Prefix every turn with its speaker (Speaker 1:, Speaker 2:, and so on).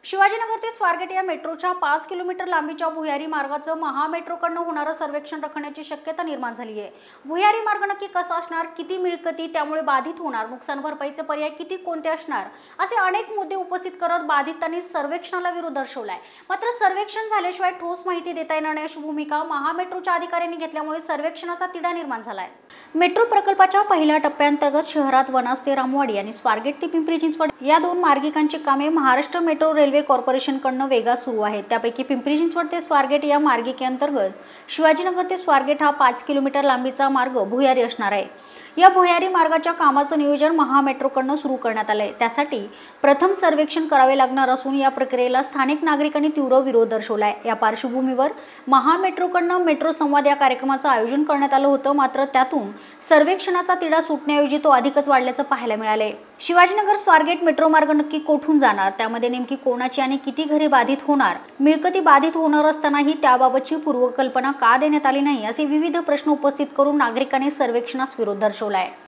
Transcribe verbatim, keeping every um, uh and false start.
Speaker 1: शिवाजीनगर ते स्वारगेट या मेट्रोच्या पाच किलोमीटर लांबीच्या भुयारी मार्गाचं महामेट्रोकडनं होणारं सर्वेक्षण रखण्याची शक्यता निर्माण झाली आहे। भुयारी मार्ग नक्की कसा असणार, किती मिळकती त्यामुळे बाधित होणार, नुकसान भरपाईचे पर्याय किती कोणते असणार, असे अनेक मुद्दे उपस्थित करत बाधितांनी सर्वेक्षणाला विरोध दर्शवलाय। मात्र सर्वेक्षण झाल्याशिवाय ठोस माहिती देता येणार नाही अशी भूमिका महामेट्रोच्या अधिकाऱ्यांनी घेतल्यामुळे सर्वेक्षणाचा तिढा निर्माण झालाय। मेट्रो प्रकल्पाच्या पहिल्या टप्प्याअंतर्गत शहरात वनाज ते रामवाडी आणि स्वारगेट ते पिंपरी चिंचवड या दोन मार्गिकांची कामे महाराष्ट्र मेट्रो रेल्वे कॉर्पोरेशनकडून वेगा सुरू आहेत। त्यापैकी पिंपरी चिंचवड ते स्वारगेट या मार्गिकेअंतर्गत शिवाजीनगर ते स्वारगेट हा पाच किलोमीटर लांबीचा मार्ग भुयारी असणार आहे। या भुयारी मार्गाच्या कामाचं नियोजन महामेट्रोकडून सुरू करण्यात आलंय। त्यासाठी प्रथम सर्वेक्षण करावे लागणार असून या प्रक्रियेला स्थानिक नागरिकांनी तीव्र विरोध दर्शवलाय। या पार्श्वभूमीवर महामेट्रोकडून मेट्रो संवाद या कार्यक्रमाचं आयोजन करण्यात आलं होतं। मात्र त्यातून सर्वेक्षणाचा तिढा सुटण्याऐवजी तो अधिकच वाढल्याचं पाहायला मिळाले। शिवाजीनगर स्वारगेट मेट्रो मार्ग नक्की कोठून जाणार, त्यामध्ये नेमकी कोणाची आणि किती घरे बाधित होणार, मिळकती बाधित होणार असतानाही त्याबाबतची पूर्वकल्पना का देण्यात आली नाही, असे विविध प्रश्न उपस्थित करून नागरिकांनी सर्वेक्षणास विरोध दर्शवलाय।